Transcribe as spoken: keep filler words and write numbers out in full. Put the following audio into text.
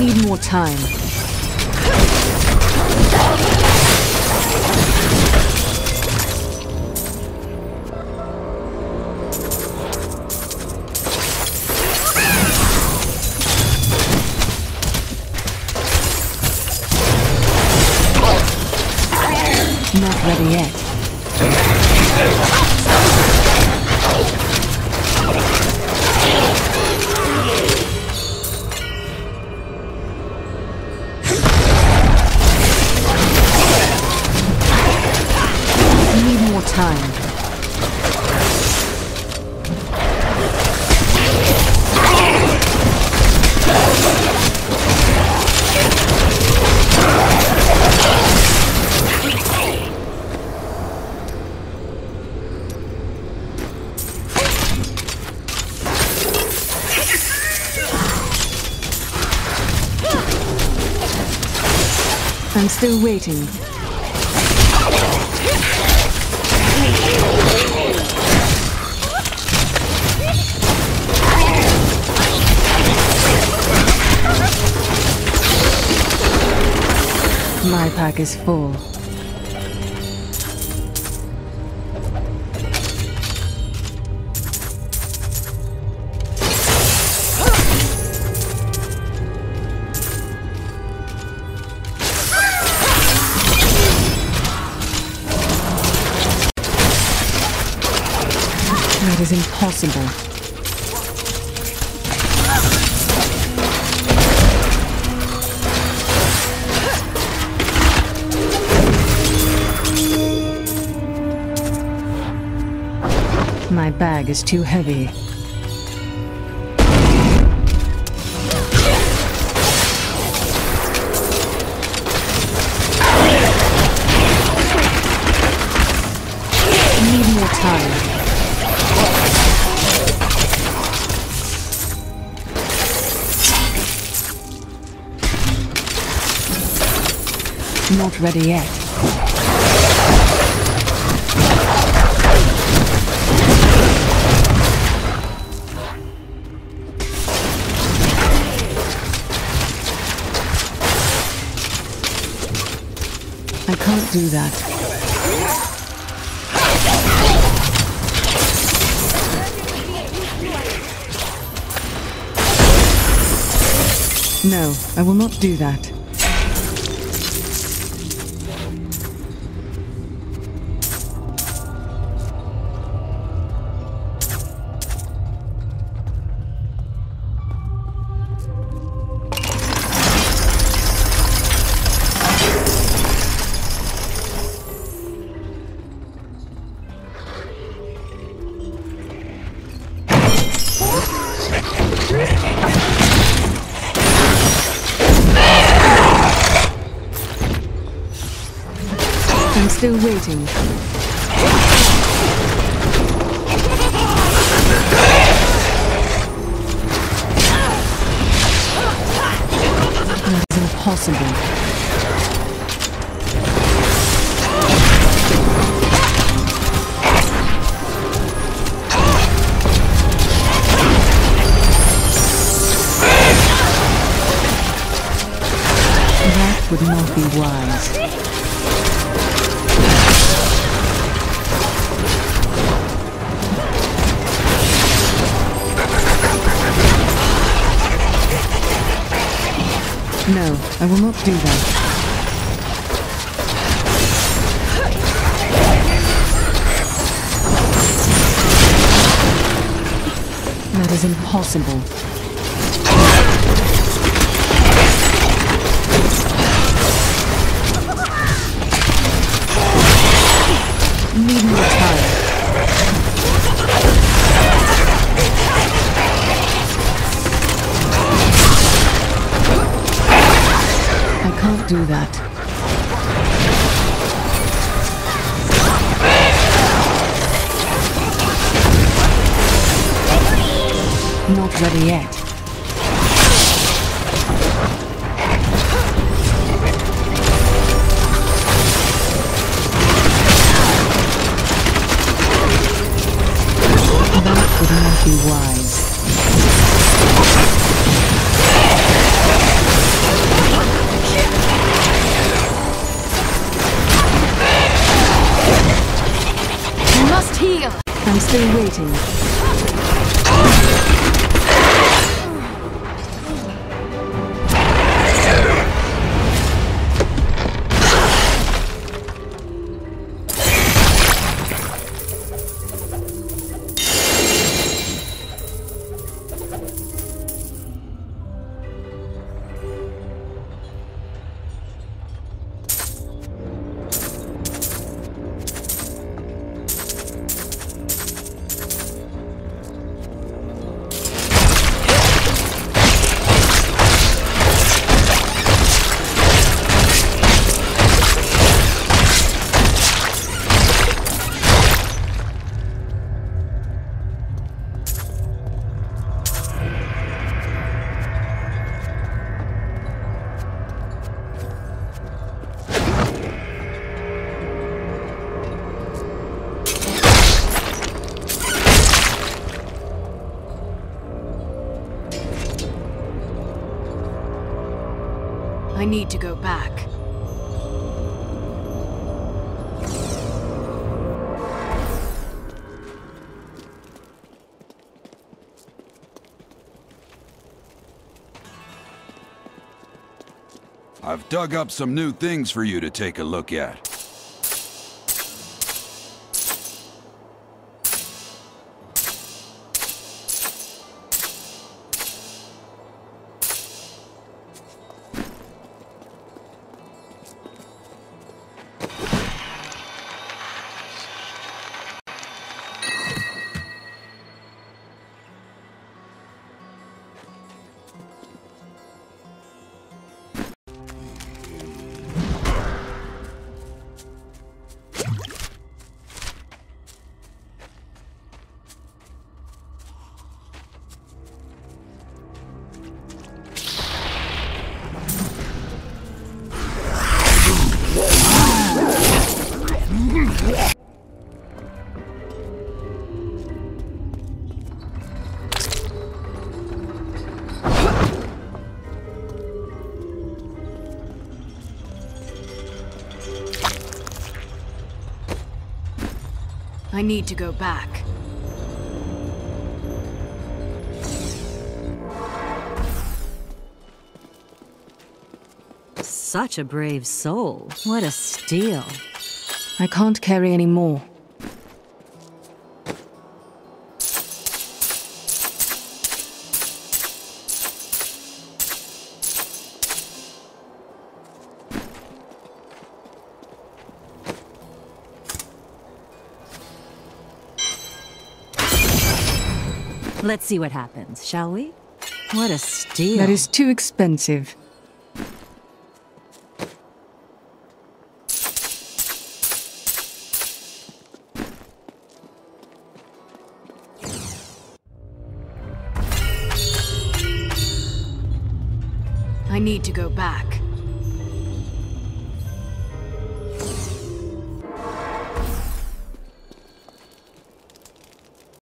Need more time. Not ready yet. Need more time. I'm still waiting. My pack is full. That is impossible. My bag is too heavy. Need more time. Not ready yet. I can't do that. No, I will not do that. I'm still waiting. That's impossible. That would not be wise. No, I will not do that. That is impossible. Need more time. I can't do that. Not ready yet. That would not be wise. waiting. I need to go back. I've dug up some new things for you to take a look at. I need to go back. Such a brave soul. What a steal. I can't carry any more. Let's see what happens, shall we? What a steal. That is too expensive. I need to go back.